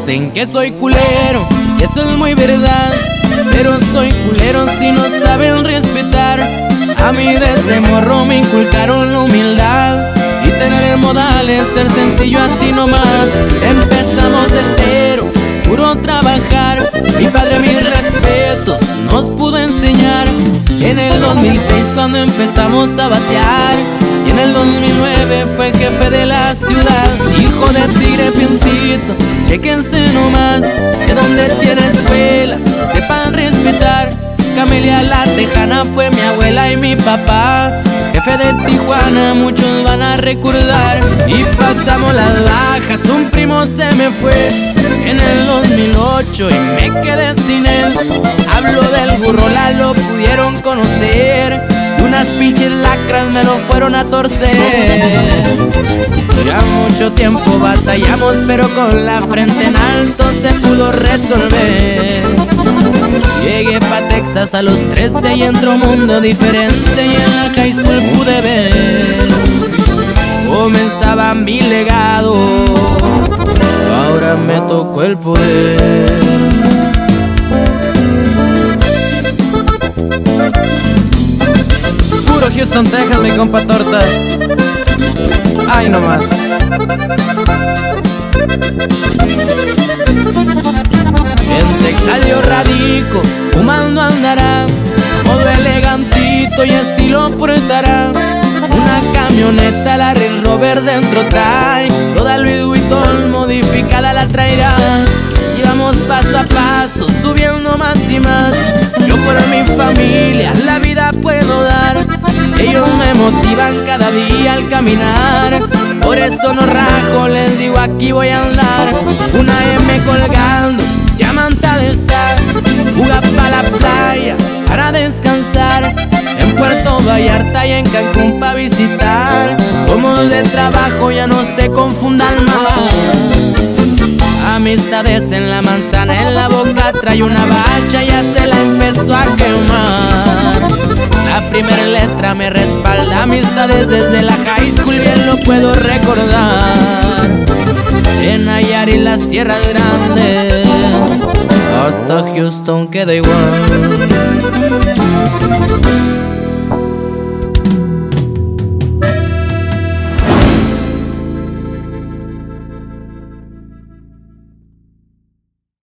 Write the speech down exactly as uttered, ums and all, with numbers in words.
Dicen que soy culero, y eso es muy verdad, pero soy culero si no saben respetar. A mí desde morro me inculcaron la humildad y tener modales, ser sencillo así nomás. Empezamos de cero, puro trabajar. Mi padre, mis respetos, nos pudo enseñar. En el dos mil seis cuando empezamos a batear, y en el dos mil nueve fue jefe de la ciudad. Hijo de tigre piantito, chéquense nomás, de donde tiene escuela, sepan respetar. Camelia la Tejana fue mi abuela y mi papá. Jefe de Tijuana, muchos van a recordar. Y pasamos las bajas, un primo se me fue en el dos mil ocho y me quedé sin él. Hablo del burro, la lo pudieron conocer, y unas pinches lacras me lo fueron a torcer. Ya mucho tiempo batallamos, pero con la frente en alto se pudo resolver. Llegué pa' Texas a los trece y entró un mundo diferente, y en la high school pude ver. Comenzaba mi legado, ahora me tocó el poder. Puro Houston, Texas, mi compa Tortas. Ay, no más. En Texas yo radico, fumando andará, modo elegantito y estilo portará. Una camioneta, la Range Rover dentro trae, toda Louis Vuitton modificada la traerá. Llevamos paso a paso, subiendo más y más. Yo por mi familia la vida puedo dar, ellos me motivan cada día al caminar. Por eso no rajo, les digo aquí voy a andar. Una M colgando, diamantada está, fuga pa' la playa para descansar. En Puerto Vallarta y en Cancún pa' visitar. Somos de trabajo, ya no se confundan más. Amistades en la manzana, en la boca trae una bacha, ya se la empezó a quemar. La primera letra me respalda, amistades desde la high school, bien lo puedo recordar. En Nayarit las tierras grandes, hasta Houston queda igual.